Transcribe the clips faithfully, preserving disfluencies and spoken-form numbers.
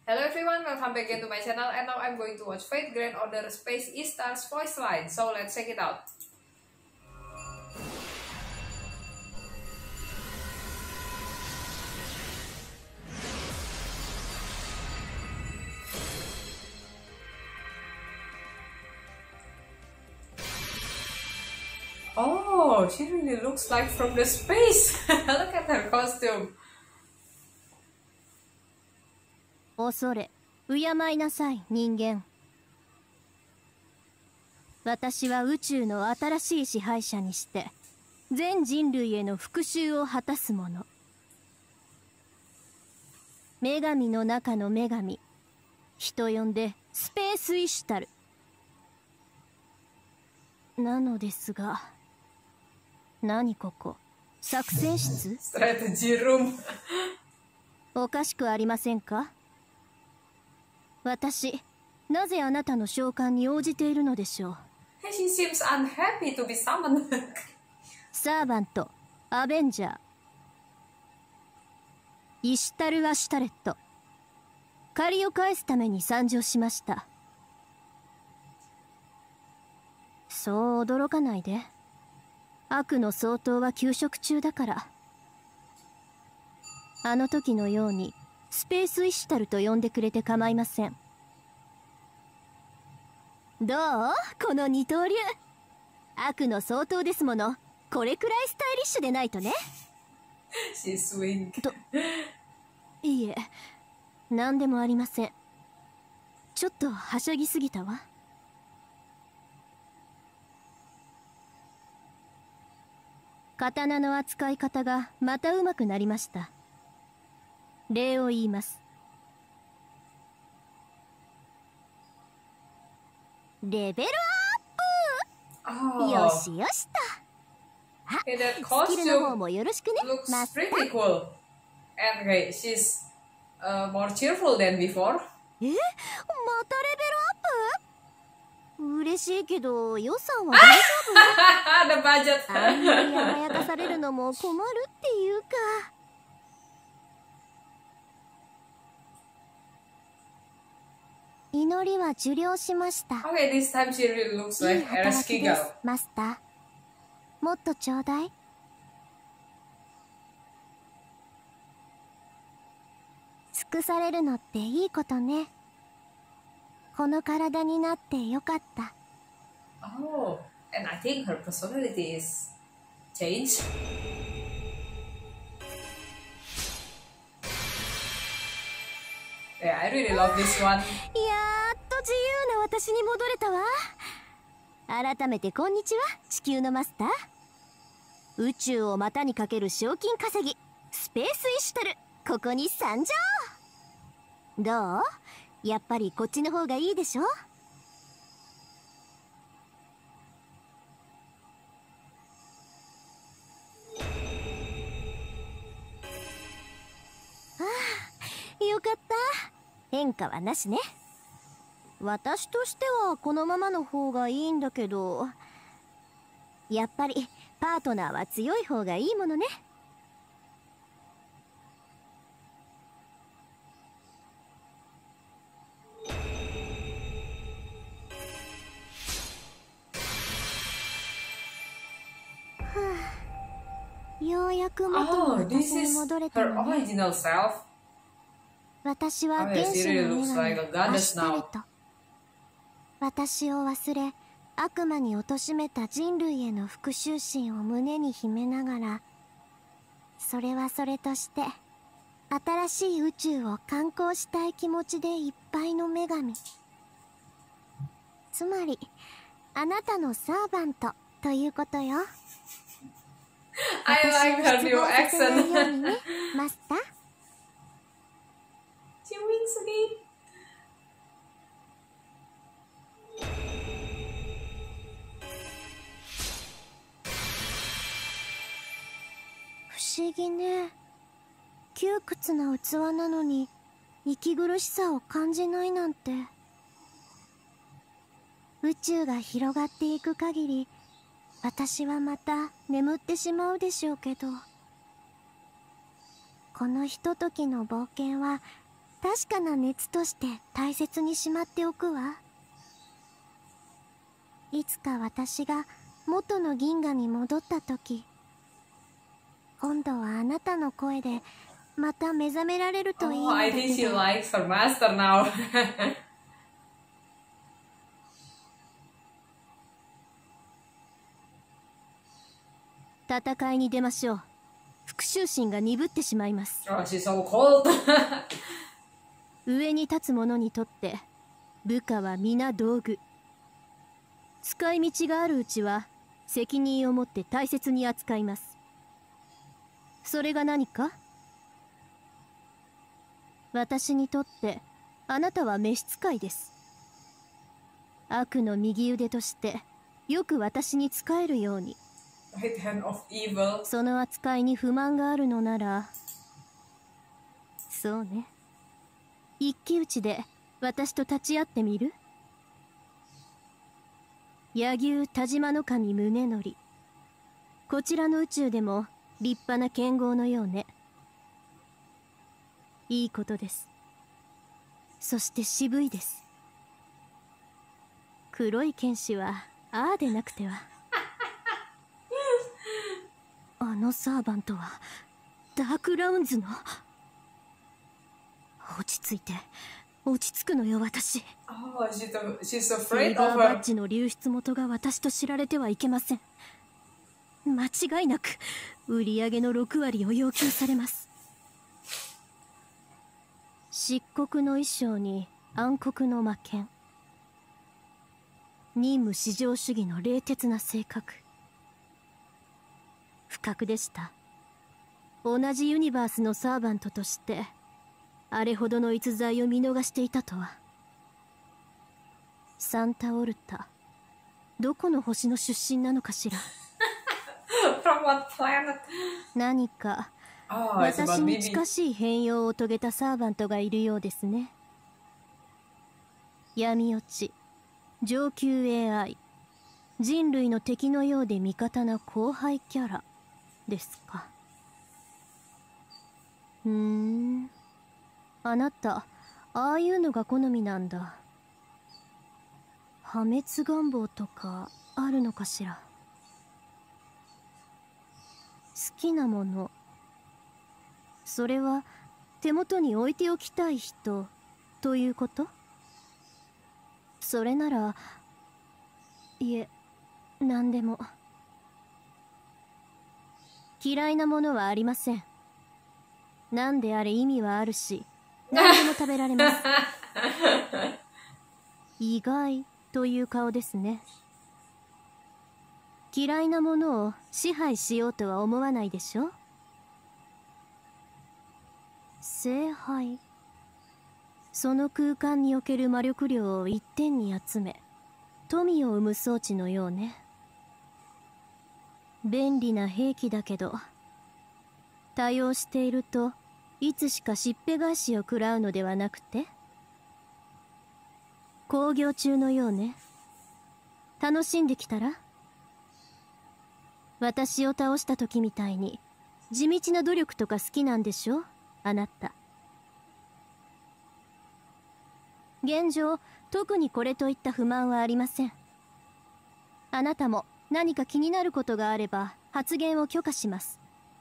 Hello everyone, welcome back again to my channel, and now I'm going to watch Fate Grand Order Space E-Star's voice line, so let's check it out. Oh, she really looks like from the space. Look at her costume. 恐れ、敬いなさい、人間。私は宇宙の新しい支配者にして、全人類への復讐を果たす者。女神の中の女神。人呼んで、スペースイシュタル。なのですが、何ここ、作戦室？ Strategy room. おかしくありませんか？私、なぜあなたの召喚に応じているのでしょう。 Hey, she seems unhappy to be summoned. サーバント、アベンジャー。イシュタル・アシュタレット。借りを返すために参上しました。そう驚かないで。悪の総統は休職中だから。あの時のようにスペースイシュタルと呼んでくれて構いません。どう？この二刀流。悪の総統ですもの。これくらいスタイリッシュでないとね。 She swing. と、いいえ、何でもありません。ちょっとはしゃぎすぎたわ。刀の扱い方がまた上手くなりました。礼を言います。レベルアップ、 Oh. よしよしと。あ、 Okay, that スキルの方 costume もよろしくね、 looks マスター。 pretty cool. And okay, she's uh, more cheerful than before. え、またレベルアップ？嬉しいけど予算は大丈 The budget. 夫？あんまり甘やかされるのも困るっていうか。祈りは受領しました。 Okay, this time she really looks いい like 働きです、 Ereskine. マスター。もっとちょうだい。尽くされるのっていいことね。この体になってよかった。 Oh, and I think her personality is changed. Yeah, I really love this one. やーっと自由な私に戻れたわ。改めてこんにちは、地球のマスター。宇宙を股にかける賞金稼ぎ、スペースイシュタル、ここに参上。どう？やっぱりこっちの方がいいでしょ？はあ、よかった。変化はなしね。私としてはこのままの方がいいんだけど、やっぱりパートナーは強い方がいいものね。はあ、ようやく元の Oh, 私 this に is 戻れた her のね。 original self. 私は Oh, 原 yeah, she 始 really の looks 女 like 神 a ア goddess シュタレ now. ット。私を忘れ悪魔に貶めた人類への復讐心を胸に秘めながら、それはそれとして新しい宇宙を観光したい気持ちでいっぱいの女神。つまりあなたのサーバントということよ。 I like her 私 new を失望させないよう accent. にね、マスター。 She winks again. 不思議ね。窮屈な器なのに息苦しさを感じないなんて。宇宙が広がっていく限り私はまた眠ってしまうでしょうけど、このひとときの冒険は確かな熱として大切にしまっておくわ。いつか私が元の銀河に戻った時、今度はあなたの声でまた目覚められるといい Oh, のだ I け think she ど。 likes her master now. 戦いに出ましょう。復讐心が鈍ってしまいます。 Oh, she's so cold. 上に立つ者にとって部下は皆道具。使い道があるうちは責任を持って大切に扱います。それが何か？私にとってあなたは召使いです。悪の右腕としてよく私に仕えるように。 Right hand of evil. その扱いに不満があるのなら、そうね、一騎打ちで私と立ち会ってみる？柳生田島の神宗則、こちらの宇宙でも立派な剣豪のようね。いいことです。そして渋いです。黒い剣士はああでなくては。あのサーバントはダークラウンズの。落ち着いて、落ち着くのよ私。 Oh, she's, a, she's セイ afraid バ of ーバッ her. ジの流出元が私と知られてはいけません。間違いなく売り上げのろく割を要求されます。漆黒の衣装に暗黒の魔剣、任務至上主義の冷徹な性格。不覚でした。同じユニバースのサーバントとしてあれほどの逸材を見逃していたとは。サンタオルタ、どこの星の出身なのかしら。 From what planet? 何か Oh, it's about 私に Bibi. 近しい変容を遂げたサーバントがいるようですね。闇落ち、上級 エーアイ、人類の敵のようで味方な後輩キャラですか。うーん、あなたああいうのが好みなんだ。破滅願望とかあるのかしら。好きなもの、それは手元に置いておきたい人ということ？それなら、いえ、何でも。嫌いなものはありません。何であれ意味はあるし、何でも食べられます。意外という顔ですね。嫌いなものを支配しようとは思わないでしょ？聖杯、その空間における魔力量を一点に集め富を生む装置のようね。便利な兵器だけど多用しているといつしかしっぺ返しを食らうのではなくて、興行中のようね。楽しんできたら。私を倒した時みたいに地道な努力とか好きなんでしょ、あなた。現状特にこれといった不満はありません。あなたも何か気になることがあれば発言を許可します。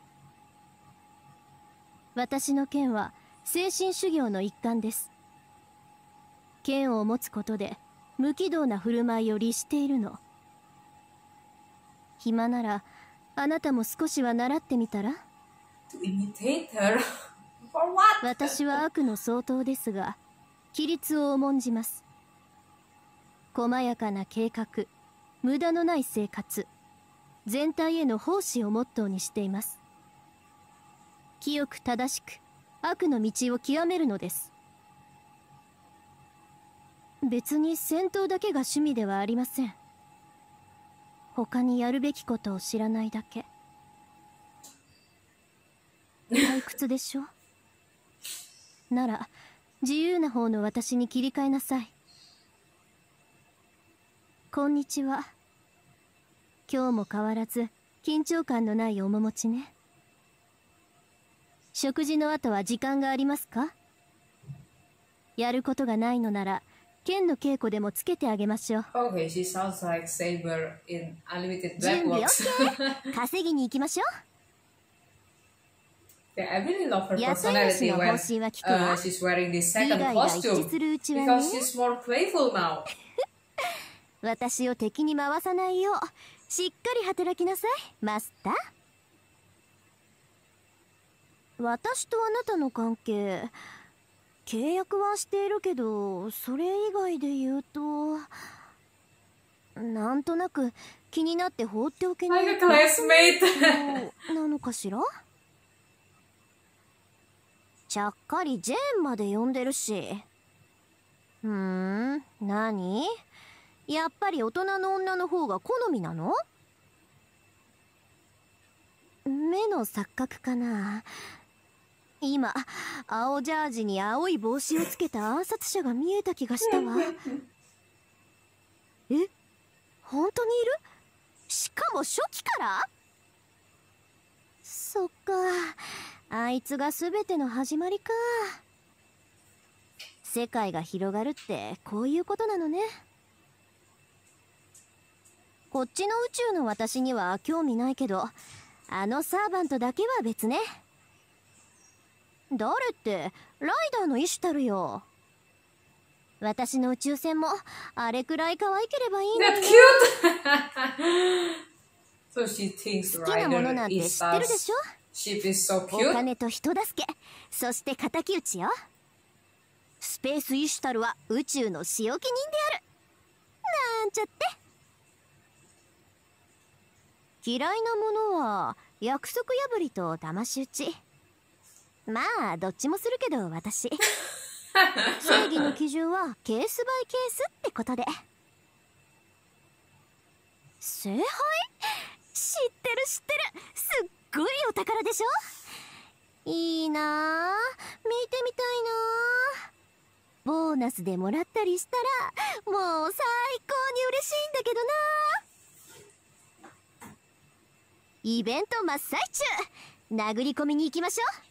私の剣は精神修行の一環です。剣を持つことで無軌道な振る舞いを律しているの。暇ならあなたも少しは習ってみたら？ To imitate her? For what? 私は悪の相当ですが規律を重んじます。細やかな計画、無駄のない生活、全体への奉仕をモットーにしています。清く正しく悪の道を極めるのです。別に戦闘だけが趣味ではありません。他にやるべきことを知らないだけ。退屈でしょ？なら自由な方の私に切り替えなさい。こんにちは。今日も変わらず緊張感のない面持ちね。食事の後は時間がありますか？ やることがないのなら剣の稽古でもつけてあげましょう。 Okay, she sounds like Saber in Unlimited 準備 Blackbox. OK 稼ぎに行きましょう。 Yeah, I really love her 雇い主 personality の方 when 針は聞くわ。 uh, she's wearing this 利 second 害が一致 costume するうちはね。 because she's more playful now. 私を敵に回さないようしっかり働きなさいマスター。私とあなたの関係、契約はしているけど、それ以外で言うとなんとなく気になって放っておけない Like a classmate. なのかしら。ちゃっかりジェーンまで呼んでるし。ふーん、何？やっぱり大人の女の方が好みなの？目の錯覚かな。今青ジャージに青い帽子をつけた暗殺者が見えた気がしたわ。え、本当にいる？しかも初期から？そっか、あいつが全ての始まりか。世界が広がるってこういうことなのね。こっちの宇宙の私には興味ないけど、あのサーバントだけは別ね。誰って、ライダーのイシュタルよ。私の宇宙船もあれくらい可愛ければいいのにね。 So she thinks 好きなものなん Ryder て is 知ってるでしょ？ ship is so お cute. 金と人助け、そして敵討ちよ。スペースイシュタルは宇宙の仕置き人である。なんちゃって。嫌いなものは約束破りと騙し討ち。まあどっちもするけど私正義の基準はケースバイケースってことで。聖杯？知ってる知ってる、すっごいお宝でしょ。いいなあ、見てみたいなあ。ボーナスでもらったりしたらもう最高に嬉しいんだけどな。イベント真っ最中、殴り込みに行きましょう。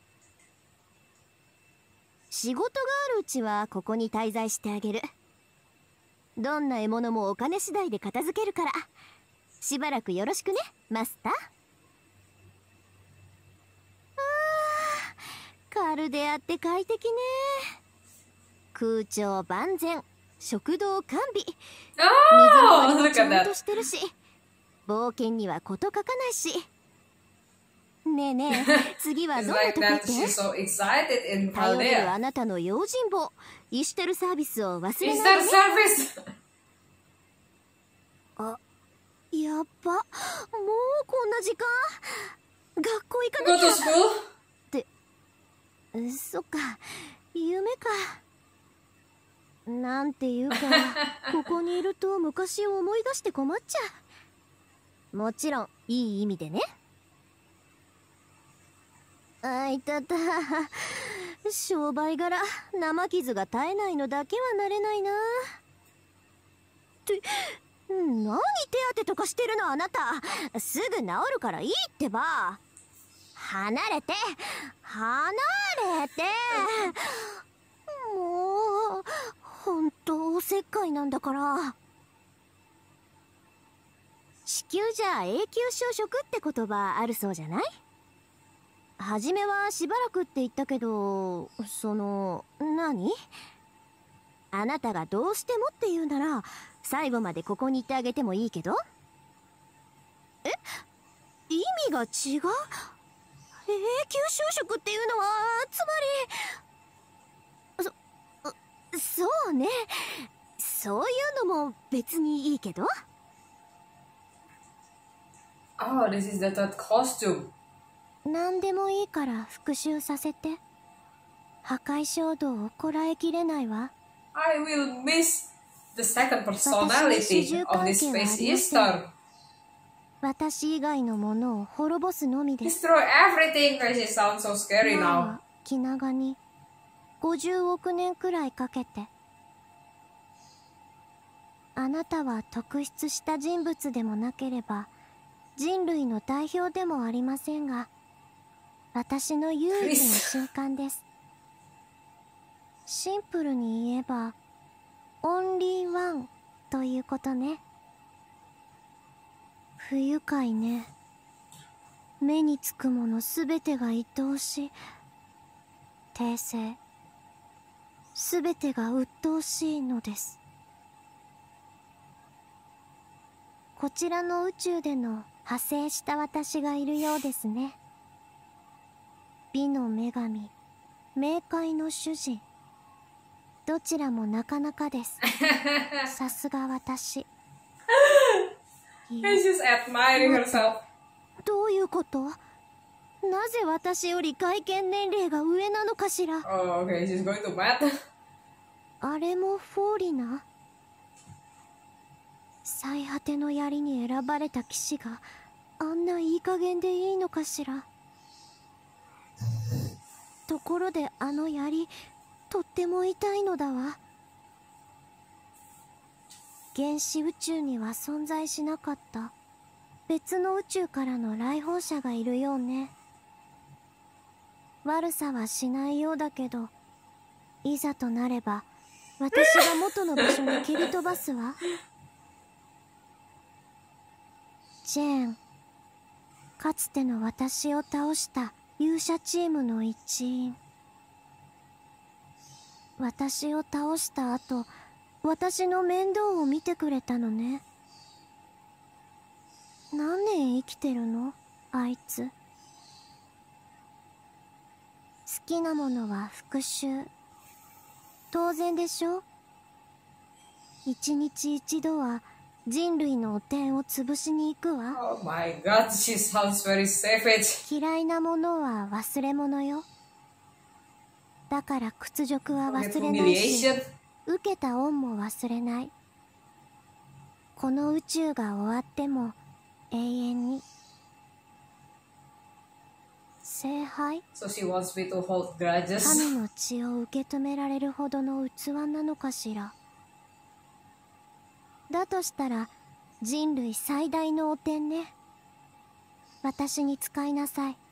仕事があるうちはここに滞在してあげる。どんな獲物もお金次第で片付けるから、しばらくよろしくねマスター。あー、カルデアって快適ね。空調万全、食堂完備、水 Oh, 回り look もちゃ at んと that. してるし、冒険には事欠かないし。ねえねえ、次は It's どんな like とこ行っ that て？ she's so excited in 頼れる Paldea. あなたの用心棒、イシュテルサービスを忘れ Is ない that でね。 service? あ、やっば、もうこんな時間。学校行か Go なき to ゃ。 school? うそっか、夢か。なんていうか、ここにいると昔を思い出して困っちゃう。もちろんいい意味でね。あいたた、商売柄生傷が絶えないのだけはなれないな。って何手当てとかしてるのあなた。すぐ治るからいいってば。離れて離れて。もう本当おせっかいなんだから。地球じゃ永久消食って言葉あるそうじゃない？初めはしばらくって言ったけど、その何？あなたがどうしてもって言うなら最後までここにいてあげてもいいけど。え？意味が違う？永久消食っていうのはつまり、そ、そうね、そういうのも別にいいけど。 Oh, this is the third costume. 何でもいいから復讐させて。破壊衝動をこらえきれないわ。 I will miss the second personality of this Space Easter. 私以外のものを滅ぼすのみです。 Destroy everything. Crazy sounds so scary ま now. あ気長にごじゅうおく年くらいかけて。あなたは特筆した人物でもなければ人類の代表でもありませんが、私の唯一の瞬間です。 シンプルに言えばオンリーワンということね。不愉快ね。目につくものすべてが愛おしい。訂正。すべてが鬱陶しいのです。こちらの宇宙での派生した私がいるようですね。美の女神、冥界の主人。どちらもなかなかです。さすが私。 She's just admiring herself. どういうこと？なぜ私より外見年齢が上なのかしら。 Oh, okay, she's going to bed. あれもフォーリナ？最果ての槍に選ばれた騎士があんないい加減でいいのかしら。ところであの槍、とっても痛いのだわ。原始宇宙には存在しなかった別の宇宙からの来訪者がいるようね。悪さはしないようだけど、いざとなれば私が元の場所に蹴り飛ばすわ。ジェーン、かつての私を倒した勇者チームの一員。私を倒した後、私の面倒を見てくれたのね。何年生きてるの？あいつ。好きなものは復讐。当然でしょ？一日一度は人類の汚点を潰しに行くわ。 Oh my god, she sounds very savage. 嫌いなものは忘れ物よ。だから屈辱は忘れないし、受けた恩も忘れない。この宇宙が終わっても永遠に。聖杯？ So she wants me to hold grudges. 神の血を受け止められるほどの器なのかしら。だとしたら人類最大の汚点ね。私に使いなさい。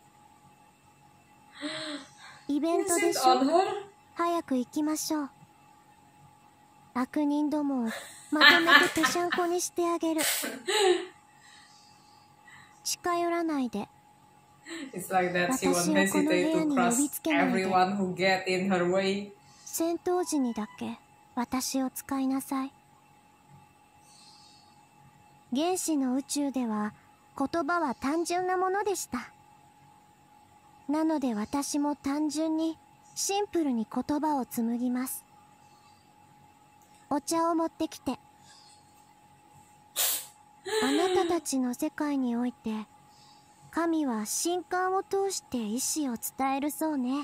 イベントでしょ。早く行きましょう。悪人どもをまとめてぺしゃんこにしてあげる。近寄らないで。 It's like that she won't hesitate to crush everyone who get in her way. 戦闘時にだけ私を使いなさい。原始の宇宙では言葉は単純なものでした。なので私も単純にシンプルに言葉を紡ぎます。お茶を持ってきて。あなたたちの世界において神は神官を通して意志を伝えるそうね。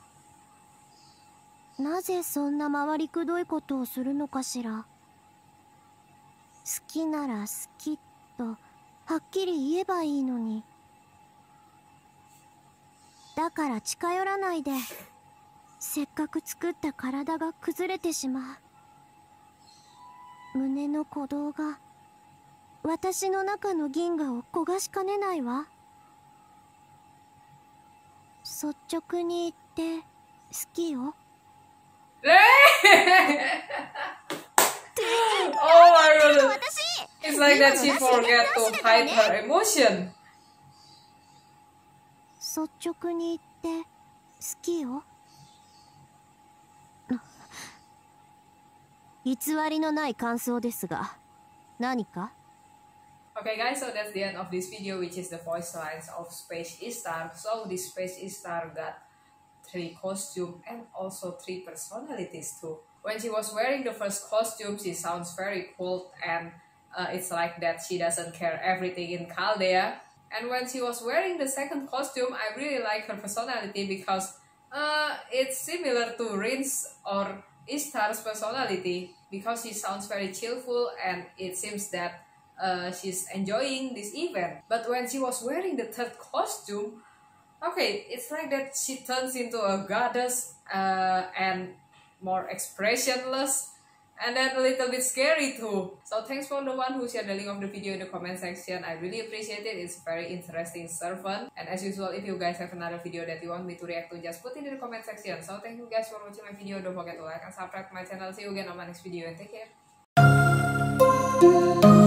なぜそんな回りくどいことをするのかしら。好きなら好きとはっきり言えばいいのに。だから近寄らないで。せっかく作った体が崩れてしまう。胸の鼓動が私の中の銀河を焦がしかねないわ。率直に言って好きよ。 Oh my god! It's like that she forget to hide her emotion. 率直に言って好きよ。偽りのない感想ですが、何か？ Okay guys, so that's the end of this video, which is the voice lines of Space Ishtar. So this Space Ishtar got three costumes and also three personalities too. When she was wearing the first costume, she sounds very cold and uh, it's like that she doesn't care everything in Chaldea. And when she was wearing the second costume, I really like her personality because uh, it's similar to Rin's or Ishtar's personality because she sounds very cheerful and it seems that uh, she's enjoying this event. But when she was wearing the third costume, okay, it's like that she turns into a goddess uh, and more expressionless and then a little bit scary too. So thanks for the one who shared the link of the video in the comment section. I really appreciate it. It's very interesting servant. And as usual, if you guys have another video that you want me to react to, just put it in the comment section. So thank you guys for watching my video. Don't forget to like and subscribe to my channel. See you again on my next video and take care.